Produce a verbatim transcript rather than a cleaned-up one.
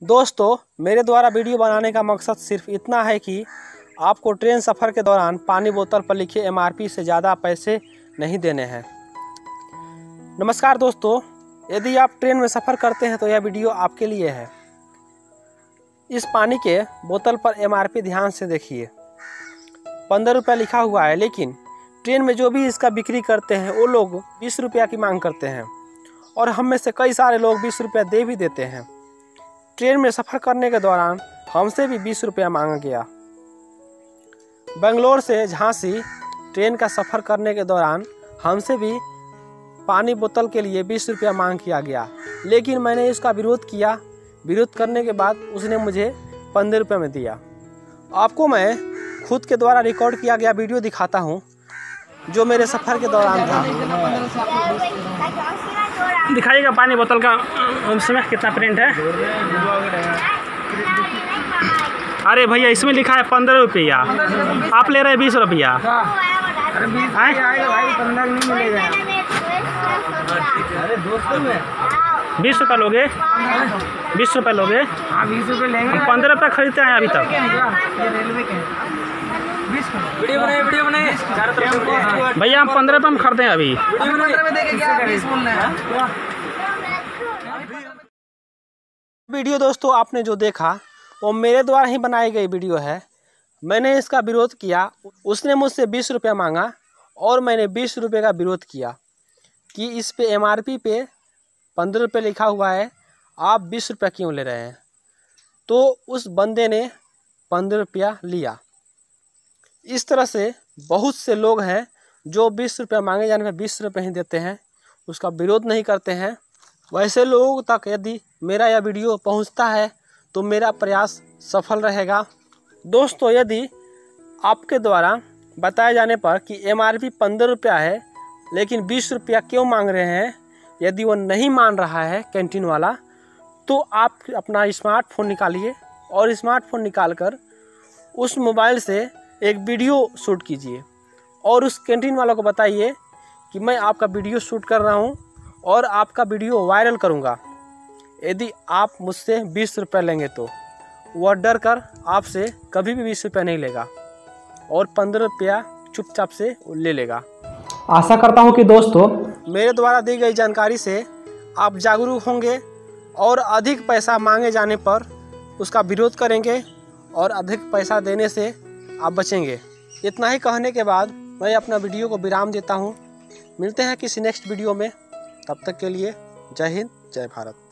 दोस्तों, मेरे द्वारा वीडियो बनाने का मकसद सिर्फ इतना है कि आपको ट्रेन सफ़र के दौरान पानी बोतल पर लिखे एम आर पी से ज़्यादा पैसे नहीं देने हैं। नमस्कार दोस्तों, यदि आप ट्रेन में सफ़र करते हैं तो यह वीडियो आपके लिए है। इस पानी के बोतल पर एम आर पी ध्यान से देखिए। पंद्रह रुपये लिखा हुआ है, लेकिन ट्रेन में जो भी इसका बिक्री करते हैं वो लोग बीस रुपया की मांग करते हैं और हम में से कई सारे लोग बीस रुपया दे भी देते हैं। ट्रेन में सफ़र करने के दौरान हमसे भी बीस रुपया मांगा गया। बेंगलोर से झांसी ट्रेन का सफ़र करने के दौरान हमसे भी पानी बोतल के लिए बीस रुपया मांग किया गया, लेकिन मैंने इसका विरोध किया। विरोध करने के बाद उसने मुझे पंद्रह रुपये में दिया। आपको मैं खुद के द्वारा रिकॉर्ड किया गया वीडियो दिखाता हूँ जो मेरे सफ़र के दौरान था। दिखाइएगा पानी बोतल का उसमें कितना प्रिंट है। अरे भैया, इसमें लिखा है पंद्रह रुपया, आप ले रहे हैं बीस रुपया। बीस रुपये लोगे? बीस रुपये लोगे? हाँ, बीस रुपये लेंगे। हम पंद्रह रुपये खरीदते हैं अभी तक। रेलवे के वीडियो बनाए वीडियो बनाए भैया, हम पंद्रह रुपये में खरीदे हैं अभी। वीडियो दोस्तों आपने जो देखा वो मेरे द्वारा ही बनाई गई वीडियो है। मैंने इसका विरोध किया। उसने मुझसे बीस रुपया मांगा और मैंने बीस रुपये का विरोध किया कि इस पे एम आर पी पे पंद्रह रुपये लिखा हुआ है, आप बीस रुपया क्यों ले रहे हैं। तो उस बंदे ने पंद्रह रुपया लिया। इस तरह से बहुत से लोग हैं जो बीस रुपया मांगे जाने पर बीस रुपये ही देते हैं, उसका विरोध नहीं करते हैं। वैसे लोगों तक यदि मेरा यह वीडियो पहुंचता है तो मेरा प्रयास सफल रहेगा। दोस्तों, यदि आपके द्वारा बताए जाने पर कि एम आर पी पंद्रह रुपया है लेकिन बीस रुपया क्यों मांग रहे हैं, यदि वो नहीं मान रहा है कैंटीन वाला, तो आप अपना स्मार्टफोन निकालिए और स्मार्टफोन निकालकर उस मोबाइल से एक वीडियो शूट कीजिए और उस कैंटीन वालों को बताइए कि मैं आपका वीडियो शूट कर रहा हूं और आपका वीडियो वायरल करूंगा। यदि आप मुझसे बीस रुपये लेंगे तो वह डर कर आपसे कभी भी बीस रुपये नहीं लेगा और पंद्रह रुपया चुपचाप से ले लेगा। आशा करता हूं कि दोस्तों मेरे द्वारा दी गई जानकारी से आप जागरूक होंगे और अधिक पैसा मांगे जाने पर उसका विरोध करेंगे और अधिक पैसा देने से आप बचेंगे। इतना ही कहने के बाद मैं अपना वीडियो को विराम देता हूं। मिलते हैं किसी नेक्स्ट वीडियो में, तब तक के लिए जय हिंद, जय भारत।